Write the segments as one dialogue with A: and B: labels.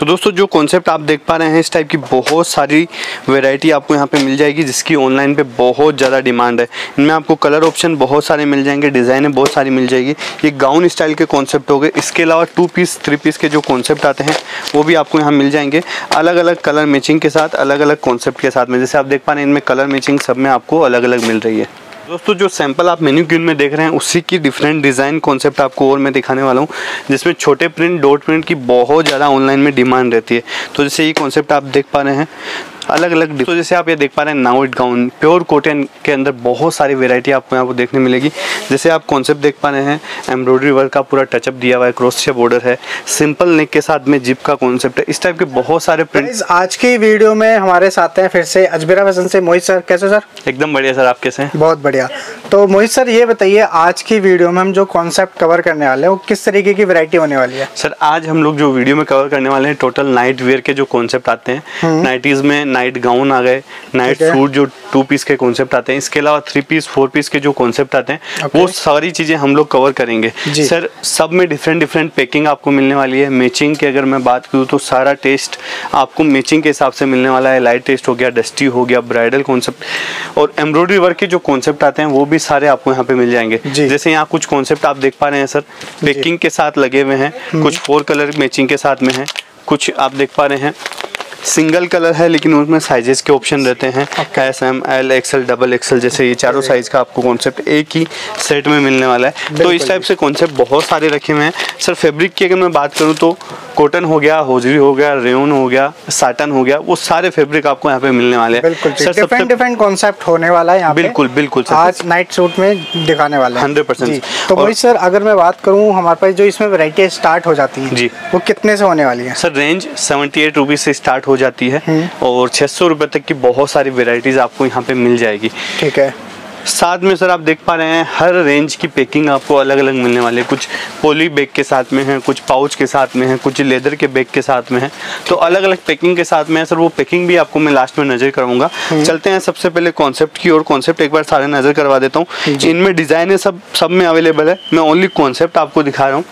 A: तो दोस्तों जो कॉन्सेप्ट आप देख पा रहे हैं, इस टाइप की बहुत सारी वैरायटी आपको यहाँ पे मिल जाएगी, जिसकी ऑनलाइन पे बहुत ज़्यादा डिमांड है। इनमें आपको कलर ऑप्शन बहुत सारे मिल जाएंगे, डिज़ाइनें बहुत सारी मिल जाएगी। ये गाउन स्टाइल के कॉन्सेप्ट हो गए। इसके अलावा 2 पीस 3 पीस के जो कॉन्सेप्ट आते हैं वो भी आपको यहाँ मिल जाएंगे, अलग अलग कलर मैचिंग के साथ, अलग अलग कॉन्सेप्ट के साथ में। जैसे आप देख पा रहे हैं इनमें कलर मैचिंग सब में आपको अलग अलग मिल रही है। दोस्तों जो सैंपल आप मैनीक्विन में देख रहे हैं उसी की डिफरेंट डिज़ाइन कॉन्सेप्ट आपको और मैं दिखाने वाला हूँ, जिसमें छोटे प्रिंट, डॉट प्रिंट की बहुत ज़्यादा ऑनलाइन में डिमांड रहती है। तो जैसे ये कॉन्सेप्ट आप देख पा रहे हैं अलग अलग। तो जैसे आप ये देख पा रहे हैं नाउट गाउन, प्योर कॉटन के अंदर बहुत सारी वैरायटी आपको यहाँ पर देखने मिलेगी। जैसे आप कॉन्सेप्ट देख पा रहे हैं, एम्ब्रॉयडरी वर्क का पूरा टचअप दिया हुआ है, क्रोशिया बॉर्डर है, सिंपल नेक के साथ में जिप का कॉन्सेप्ट है। इस टाइप के बहुत सारे प्रिंट।
B: आज की वीडियो में हमारे साथ हैं फिर से अजमेरा फैशन से मोहित सर। कैसे सर?
A: एकदम बढ़िया सर, आप कैसे हैं?
B: बहुत बढ़िया। तो मोहित सर ये बताइए, आज की वीडियो में हम जो कॉन्सेप्ट कवर करने वाले हैं वो किस तरीके की वैरायटी होने वाली है?
A: सर आज हम लोग जो वीडियो में कवर करने वाले हैं टोटल नाइट वेयर के जो कॉन्सेप्ट आते हैं, नाइटीज में नाइट गाउन आ गए, नाइट सूट जो 2 पीस के कॉन्सेप्ट आते हैं, इसके अलावा 3 पीस 4 पीस के जो कॉन्सेप्ट आते हैं वो सारी चीजें हम लोग कवर करेंगे। सर सब में डिफरेंट डिफरेंट पैकिंग आपको मिलने वाली है। मैचिंग की अगर मैं बात करूँ तो सारा टेस्ट आपको मैचिंग के हिसाब से मिलने वाला है। लाइट टेस्ट हो गया, डस्टी हो गया, ब्राइडल कॉन्सेप्ट और एम्ब्रॉयडरी वर्क के जो कॉन्सेप्ट आते हैं वो भी सारे आपको यहाँ पे मिल जाएंगे। जैसे यहाँ कुछ कॉन्सेप्ट आप देख पा रहे हैं सर, पैकिंग के साथ लगे हुए हैं, कुछ 4 कलर मैचिंग के साथ में है, कुछ आप देख पा रहे हैं सिंगल कलर है लेकिन उसमें साइजेस के ऑप्शन रहते हैं, SM, L, XL, XXL, जैसे ये चारों साइज का आपको कॉन्सेप्ट एक ही सेट में मिलने वाला है। तो इस टाइप से कॉन्सेप्ट बहुत सारे रखे हुए हैं। सर फैब्रिक की अगर मैं बात करूँ तो कॉटन हो गया, होजरी हो गया, रेयन हो गया, साटन हो गया, वो सारे फैब्रिक आपको यहाँ पे मिलने वाले हैं।
B: बिल्कुल सर, डिफरेंट कॉन्सेप्ट होने वाला है यहाँ पे।
A: बिल्कुल बिल्कुल सर,
B: आज नाइट सूट में दिखाने वाले हैं
A: 100%।
B: तो वही सर अगर मैं बात करूँ, हमारे पास जो इसमें वैरायटी स्टार्ट हो जाती है जी, वो कितने से होने वाली है?
A: सर रेंज 78 रुपीज से स्टार्ट हो जाती है और 600 रुपए तक की बहुत सारी वेराइटीज आपको यहाँ पे मिल जाएगी।
B: ठीक है।
A: साथ में सर आप देख पा रहे हैं हर रेंज की पैकिंग आपको अलग अलग मिलने वाली है। कुछ पॉली बैग के साथ में है, कुछ पाउच के साथ में है, कुछ लेदर के बैग के साथ में है, तो अलग अलग पैकिंग के साथ में है। सर वो पैकिंग भी आपको मैं लास्ट में नजर करवाऊंगा। चलते हैं सबसे पहले कॉन्सेप्ट की और कॉन्सेप्ट एक बार सारे नजर करवा देता हूँ। इनमें डिजाइन सब में अवेलेबल है, मैं ओनली कॉन्सेप्ट आपको दिखा रहा हूँ।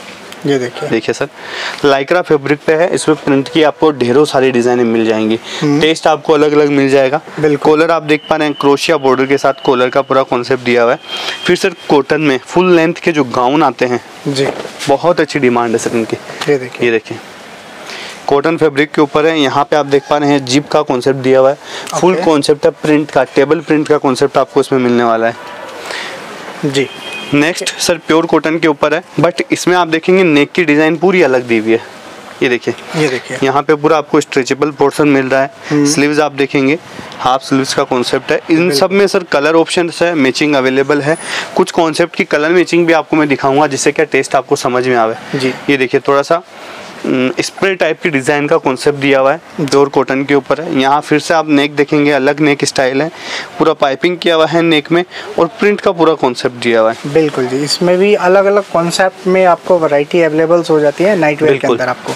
B: ये देखिए
A: सर लाइक्रा फैब्रिक पे है, इसमें प्रिंट की आपको ढेरों सारी डिजाइनें मिल जाएंगी, टेस्ट आपको अलग अलग मिल जाएगा। कॉलर आप देख पा रहे हैं, क्रोशिया बॉर्डर के साथ कॉलर का पूरा कॉन्सेप्ट दिया हुआ है। फिर सर कॉटन में फुल लेंथ के जो गाउन आते हैं जी, बहुत अच्छी डिमांड है सर इनकी। ये देखिए कॉटन फैब्रिक के ऊपर है। यहाँ पे आप देख पा रहे हैं जिप का कॉन्सेप्ट दिया हुआ है, फुल कॉन्सेप्ट है प्रिंट का, टेबल प्रिंट का कॉन्सेप्ट आपको इसमें मिलने वाला है जी। नेक्स्ट सर प्योर कॉटन के ऊपर है, बट इसमें आप देखेंगे नेक की डिजाइन पूरी अलग दी हुई है। ये देखिए यहाँ पे पूरा आपको स्ट्रेचेबल पोर्शन मिल रहा है। स्लीव्स आप देखेंगे हाफ स्लीव्स का कॉन्सेप्ट है। इन सब में सर कलर ऑप्शंस है, मैचिंग अवेलेबल है। कुछ कॉन्सेप्ट की कलर मैचिंग भी आपको मैं दिखाऊंगा जिससे क्या टेस्ट आपको समझ में आवे जी। ये देखिए थोड़ा सा स्प्रे टाइप की डिजाइन का कॉन्सेप्ट दिया हुआ है, प्योर कॉटन के ऊपर है। यहाँ फिर से आप नेक देखेंगे, अलग नेक स्टाइल है, पूरा पाइपिंग किया हुआ है नेक में और प्रिंट का पूरा कॉन्सेप्ट दिया हुआ है।
B: बिल्कुल जी, इसमें भी अलग अलग कॉन्सेप्ट में आपको वैरायटी अवेलेबल हो जाती है नाइट वेयर के अंदर आपको।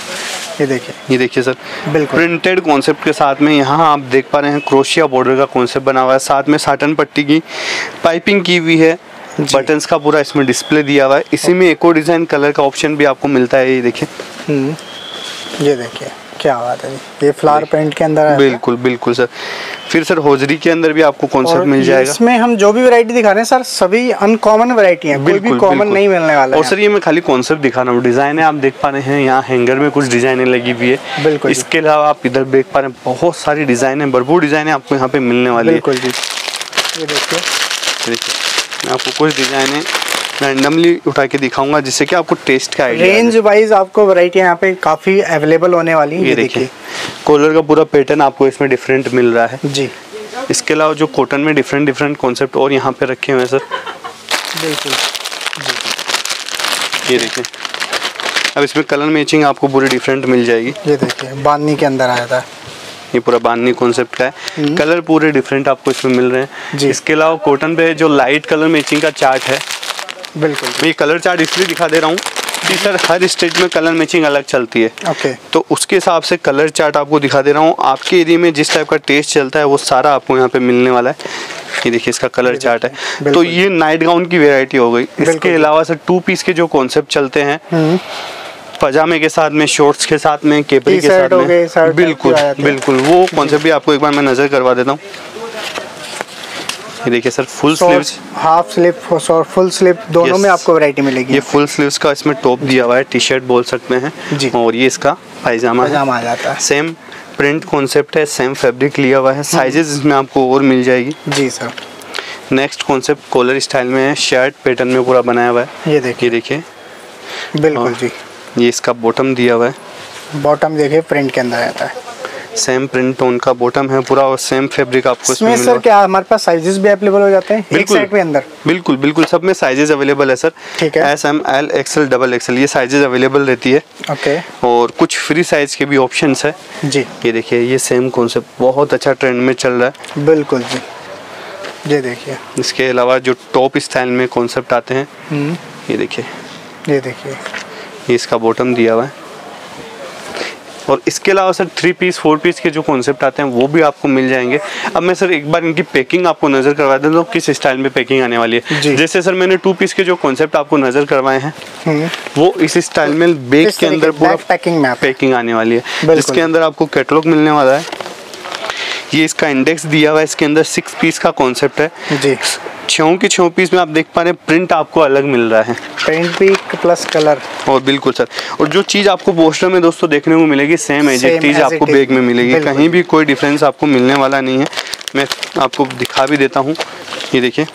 B: ये देखिए सर बिल्कुल प्रिंटेड कॉन्सेप्ट के साथ में यहाँ आप देख पा रहे हैं क्रोशिया बॉर्डर का कॉन्सेप्ट बना हुआ है, साथ में साटन पट्टी की पाइपिंग की हुई है, बटन्स का पूरा इसमें डिस्प्ले दिया हुआ है। इसी में एक और डिजाइन कलर का ऑप्शन भी आपको मिलता है। ये देखिए ये देखिए क्या बात है, ये फ्लावर प्रिंट के अंदर है।
A: बिल्कुल सर। फिर सर होजरी के अंदर भी आपको कॉन्सेप्ट मिल जाएगा।
B: इसमें हम जो भी वैरायटी दिखा रहे हैं सर सभी अनकॉमन वैरायटी है, कोई भी कॉमन नहीं मिलने वाला है।
A: और सर ये मैं खाली कॉन्सेप्ट दिखा रहा हूँ, डिजाइन है आप देख पा रहे हैं, यहाँ हैंगर में कुछ डिजाइनें लगी हुई है। बिल्कुल। इसके अलावा आप इधर देख पा रहे हैं बहुत सारी डिजाइनें, भरपूर डिजाइनें आपको यहाँ पे मिलने वाली है।
B: बिल्कुल जी। ये देखिए
A: मैं आपको कुछ डिजाइनें रैंडमली उठा के दिखाऊंगा जिससे कि आपको टेस्ट का आइडिया।
B: रेंज वाइज आपको वैरायटी यहाँ पे काफी अवेलेबल होने वाली है।
A: ये देखिए कॉलर का पूरा पैटर्न आपको इसमें डिफरेंट मिल रहा है जी। इसके अलावा जो कॉटन में डिफरेंट कॉन्सेप्ट और यहाँ पे रखे हुए हैं सर।
B: बिल्कुल।
A: ये देखिए अब इसमें कलर मैचिंग आपको पूरी डिफरेंट मिल जाएगी।
B: ये देखिए बांधनी के अंदर आया था,
A: ये पूरा बांधनी कॉन्सेप्ट का है, कलर पूरे डिफरेंट आपको इसमें मिल रहे हैं। इसके अलावा कॉटन पे जो लाइट कलर मैचिंग का चार्ट है, बिल्कुल ये कलर चार्ट इसलिए दिखा दे रहा हूँ कि सर हर स्टेट में कलर मैचिंग अलग चलती है। तो उसके हिसाब से कलर चार्ट आपको दिखा दे रहा हूँ। आपके एरिया में जिस टाइप का टेस्ट चलता है वो सारा आपको यहाँ पे मिलने वाला है। ये देखिए इसका कलर चार्ट है। तो ये नाइट गाउन की वेरायटी हो गई। इसके अलावा सर 2 पीस के जो कॉन्सेप्ट चलते हैं पजामे के साथ में, शॉर्ट्स के साथ में, केपरी के साथ में, बिल्कुल बिल्कुल वो कॉन्सेप्ट भी आपको एक बार मैं नजर करवा देता हूँ। ये देखिए sir, full sleeves,
B: half sleeve और फुल स्लीव दोनों में आपको वैरायटी मिलेगी।
A: ये फुल स्लीव्स का इसमें टॉप दिया हुआ है, टी शर्ट बोल सकते हैं जी। और ये इसका पायजामा
B: आ जाता है।
A: सेम प्रिंट कॉन्सेप्ट है, सेम फैब्रिक लिया हुआ है, साइजेस इसमें आपको और मिल जाएगी
B: जी sir.
A: Next concept collar style में है, शर्ट पैटर्न में पूरा बनाया हुआ है।
B: ये देखिए बिल्कुल जी।
A: ये इसका बॉटम दिया हुआ है,
B: बॉटम देखिए प्रिंट के अंदर आता है,
A: सेम प्रिंट टोन का बॉटम है पूरा और सेम फैब्रिक आपको
B: इसमें सर क्या हमारे पास साइजेस भी अवेलेबल हो जाते हैं एक सेट में अंदर?
A: बिल्कुल बिल्कुल, सब में साइजेस अवेलेबल है सर।
B: ठीक है,
A: S, M, L, XL, double XL ये साइजेस अवेलेबल रहती है।
B: ओके।
A: और कुछ फ्री साइज के भी ऑप्शंस है
B: जी।
A: ये देखिए, ये सेम कॉन्सेप्ट बहुत अच्छा ट्रेंड में चल रहा है।
B: बिल्कुल जी, ये देखिए।
A: इसके अलावा जो टॉप स्टाइल में कॉन्सेप्ट आते हैं, ये देखिए, ये इसका बॉटम दिया हुआ है। और इसके अलावा सर 3 पीस 4 पीस के जो कॉन्सेप्ट आते हैं वो भी आपको मिल जाएंगे। अब मैं सर एक बार इनकी पैकिंग आपको नज़र करवा देता हूँ किस स्टाइल में पैकिंग आने वाली है। जैसे सर मैंने 2 पीस के जो कॉन्सेप्ट आपको नज़र करवाए हैं वो इस स्टाइल में बैग के अंदर पूरा पैकिंग आने वाली है, जिसके अंदर आपको कैटलॉग मिलने वाला है। ये इसका इंडेक्स दिया हुआ है, इसके अंदर 6 पीस का कॉन्सेप्ट है जी। 6 के 6 पीस में आप देख पा रहे हैं प्रिंट आपको अलग मिल रहा है,
B: प्रिंट भी प्लस कलर।
A: और बिल्कुल सर, और जो चीज़ आपको पोस्टर में दोस्तों देखने को मिलेगी सेम एग्जैक्ट चीज़ आपको बैग में मिलेगी, कहीं भी कोई डिफरेंस आपको मिलने वाला नहीं है। मैं आपको दिखा भी देता हूँ, ये देखिए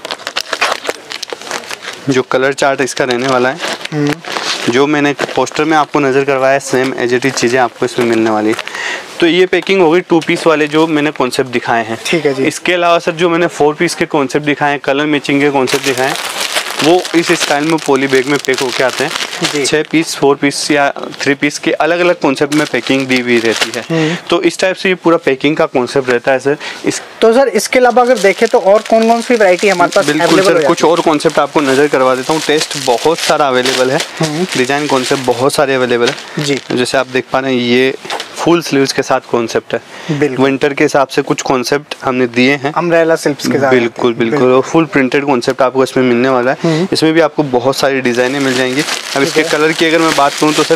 A: जो कलर चार्ट इसका रहने वाला है, जो मैंने पोस्टर में आपको नज़र करवाया सेम एज चीज़ें आपको इसमें मिलने वाली है। तो ये पैकिंग हो गई 2 पीस वाले जो मैंने कॉन्सेप्ट दिखाए हैं।
B: ठीक है जी।
A: इसके अलावा सर जो मैंने 4 पीस के कॉन्सेप्ट दिखाए हैं, कलर मैचिंग के कॉन्सेप्ट दिखाए हैं, वो इस स्टाइल में पॉली बैग में पैक होके आते हैं। 6 पीस 4 पीस या 3 पीस के अलग अलग कॉन्सेप्ट में पैकिंग दी हुई रहती है। तो इस टाइप से ये पूरा पैकिंग का कॉन्सेप्ट रहता है सर।
B: तो सर इसके अलावा अगर देखें तो और कौन कौन सी वैरायटी हमारे पास?
A: बिल्कुल सर, कुछ और कॉन्सेप्ट आपको नजर करवा देता हूँ। टेस्ट बहुत सारा अवेलेबल है, डिजाइन कॉन्सेप्ट बहुत सारे अवेलेबल है जी। जैसे आप देख पा रहे हैं ये फुल स्लीव्स के साथ कॉन्सेप्ट है, विंटर के हिसाब से कुछ कॉन्सेप्ट हमने दिए हैं,
B: अम्ब्रेला स्लीव्स के साथ।
A: बिल्कुल बिल्कुल, और फुल प्रिंटेड कॉन्सेप्ट आपको इसमें मिलने वाला है। इसमें भी आपको बहुत सारी डिजाइनें मिल जाएंगी। अब इसके कलर की अगर मैं बात करूँ तो सर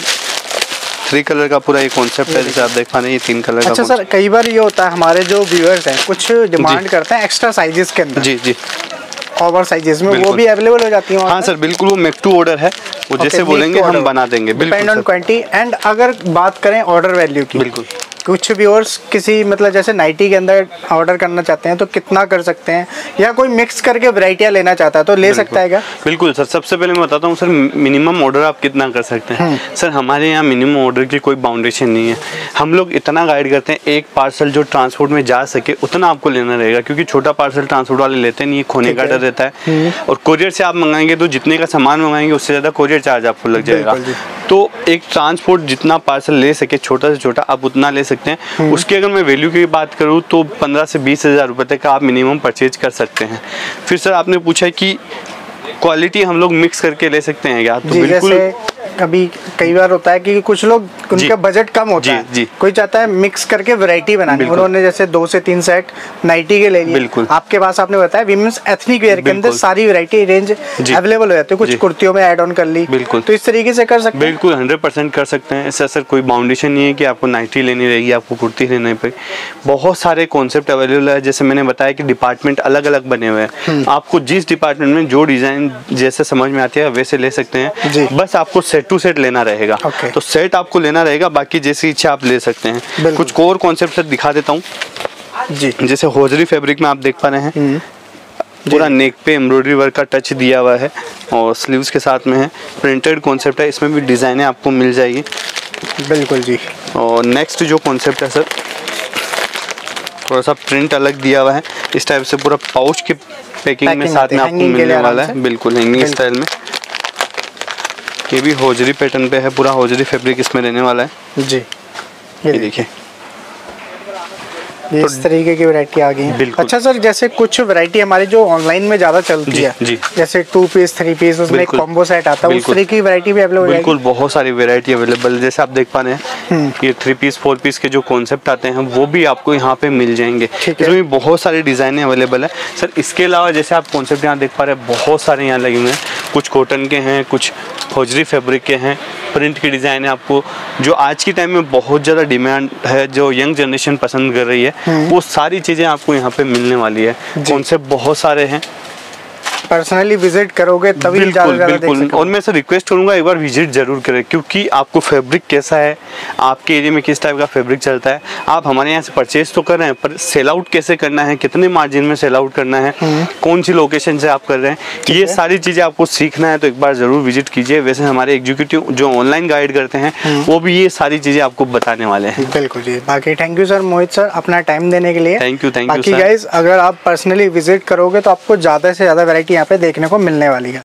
A: 3 कलर का पूरा ये कॉन्सेप्ट है, जैसे आप देख पा रहे हैं ये 3 कलर का।
B: अच्छा सर, कई बार ये होता है हमारे जो व्यूअर्स हैं कुछ डिमांड करते हैं एक्स्ट्रा साइजेस के अंदर,
A: जी जी,
B: ओवर साइजेस में, वो भी अवेलेबल हो जाती है?
A: हाँ सर बिल्कुल, वो मेक टू ऑर्डर है, वो जैसे बोलेंगे हम बना देंगे,
B: डिपेंड ऑन क्वांटिटी। एंड अगर बात करें ऑर्डर वैल्यू की,
A: बिल्कुल
B: कुछ व्यूअर्स किसी मतलब जैसे नाइटी के अंदर ऑर्डर करना चाहते हैं तो कितना कर सकते हैं, या कोई मिक्स करके वैरायटियां लेना चाहता है तो ले सकता है क्या?
A: बिल्कुल सर, सबसे पहले मैं बताता हूँ सर मिनिमम ऑर्डर आप कितना कर सकते हैं। सर हमारे यहाँ मिनिमम ऑर्डर की कोई बाउंडेशन नहीं है, हम लोग इतना गाइड करते हैं एक पार्सल जो ट्रांसपोर्ट में जा सके उतना आपको लेना रहेगा, क्योंकि छोटा पार्सल ट्रांसपोर्ट वाले लेते नहीं है, खोने का डर रहता है। और कोरियर से आप मंगाएंगे तो जितने का सामान मंगाएंगे उससे ज़्यादा कोरियर चार्ज आपको लग जाएगा। तो एक ट्रांसपोर्ट जितना पार्सल ले सके छोटा से छोटा आप उतना ले सकते हैं। उसकी अगर मैं वैल्यू की बात करूँ तो 15 से 20 हज़ार रुपये तक का आप मिनिमम परचेज कर सकते हैं। फिर सर आपने पूछा कि क्वालिटी हम लोग मिक्स करके ले सकते हैं क्या? तो बिल्कुल,
B: अभी कई बार होता है कि कुछ लोग उनका बजट कम होता है,
A: जी।
B: कोई चाहता है मिक्स करके वैरायटी बनानी, उन्होंने जैसे 2 से 3 सेट नाइटी के ले लिए।
A: बिल्कुल
B: आपके पास आपने बताया विमेंस एथनिक वेयर के अंदर सारी वैरायटी रेंज अवेलेबल हो जाती है, कुछ कुर्तियों में ऐड ऑन कर ली।
A: बिल्कुल,
B: तो इस तरीके से कर सकते हैं।
A: बिल्कुल 100% कर सकते हैं। ऐसा सर कोई बाउंडेशन नहीं है कि आपको नाइटी लेनी रहेगी, आपको कुर्ती लेनी पड़ेगी। बहुत सारे कॉन्सेप्ट अवेलेबल है, जैसे मैंने बताया कि डिपार्टमेंट अलग अलग बने हुए हैं, आपको जिस डिपार्टमेंट में जो डिजाइन जैसे समझ में आती है वैसे ले सकते हैं। बस आपको सेट टू सेट लेना रहेगा। तो सेट आपको लेना रहेगा, बाकी जैसी इच्छा आप ले सकते हैं। कुछ कोर कॉन्सेप्ट दिखा देता हूँ जी। जैसे होजरी फैब्रिक में आप देख पा रहे हैं पूरा नेक पे एम्ब्रॉयडरी वर्क का टच दिया हुआ है और स्लीव्स के साथ में है, प्रिंटेड कॉन्सेप्ट है, इसमें भी डिजाइनें आपको मिल जाएगी।
B: बिल्कुल जी।
A: और नेक्स्ट जो कॉन्सेप्ट है सर थोड़ा सा प्रिंट अलग दिया हुआ है, इस टाइप से पूरा पाउच के पैकिंग में साथ में आपको मिलने वाला है। बिल्कुल हैंगिंग स्टाइल में, ये भी होजरी पैटर्न पे है, पूरा होजरी फैब्रिक इसमें रहने वाला है जी। ये देखिए
B: इस तरीके की वैरायटी आ गई है। अच्छा सर, जैसे कुछ वैरायटी हमारी जो ऑनलाइन में ज्यादा चलती है जी। जैसे 2 पीस 3 पीस उसमें एक कॉम्बो सेट आता है, उस तरीके की वैरायटी भी अवेलेबल है?
A: बिल्कुल, बहुत सारी वैरायटी अवेलेबल, जैसे आप देख पा रहे हैं ये 3 पीस 4 पीस के जो कॉन्सेप्ट आते हैं वो भी आपको यहाँ पे मिल जाएंगे। इसमें बहुत सारी डिजाइने अवेलेबल है सर। इसके अलावा जैसे आप कॉन्सेप्ट यहाँ देख पा रहे हैं बहुत सारे यहाँ लगे हुए हैं, कुछ कॉटन के हैं, कुछ होजरी फैब्रिक के हैं, प्रिंट की डिज़ाइन है आपको, जो आज के टाइम में बहुत ज़्यादा डिमांड है, जो यंग जनरेशन पसंद कर रही है, वो सारी चीज़ें आपको यहाँ पे मिलने वाली है। कॉन्सेप्ट बहुत सारे हैं,
B: पर्सनली विजिट करोगे तभी
A: बिल्कुल बिल्कुल। और मैं सर रिक्वेस्ट करूंगा एक बार विजिट जरूर करें, क्योंकि आपको फैब्रिक कैसा है, आपके एरिया में किस टाइप का फैब्रिक चलता है, आप हमारे यहाँ से परचेज तो कर रहे हैं, पर सेल आउट कैसे करना है, कितने मार्जिन में सेल आउट करना है, कौन सी लोकेशन से आप कर रहे हैं, ये सारी चीज़ें आपको सीखना है तो एक बार ज़रूर विजिट कीजिए। वैसे हमारे एग्जीक्यूटिव जो ऑनलाइन गाइड करते हैं वो भी ये सारी चीज़ें आपको बताने वाले हैं।
B: बिल्कुल जी। बाकी thank you sir Mohit sir अपना टाइम देने के लिए।
A: थैंक यू
B: बाकी गाइस अगर आप पर्सनली विजिट करोगे तो आपको ज़्यादा से ज़्यादा वैरायटी यहाँ पे देखने को मिलने वाली है।